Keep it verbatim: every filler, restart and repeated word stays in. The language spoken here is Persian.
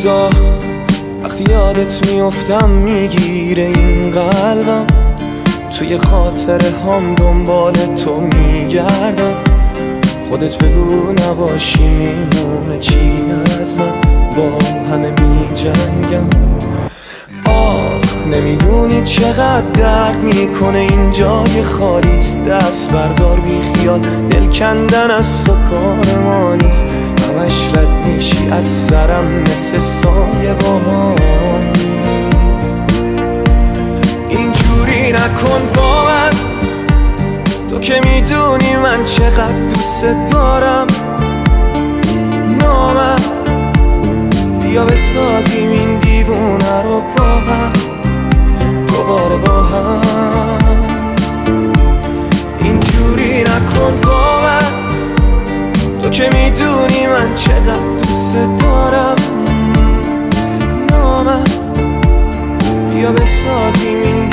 روزا وقتی یادت میافتم میگیره این قلبم، توی خاطره هم دنبال تو میگردم. خودت بگو نباشی میمونه چی از من، با همه میجنگم. آخ نمیدونی چقدر درد میکنه این جای خالیت، دست بردار بی خیال، دل کندن از تو کار ما نیست. همش رد میشی از سرم مثل سایه بانی. اینجوری نکن با من، تو که میدونی من چقدر دوست دارم. نامم بیا بسازیم این دیوونه رو با هم، دوباره با هم. اینجوری نکن با من، تو که میدونی من چقدر دوست دارم. نامم بیا بسازیم این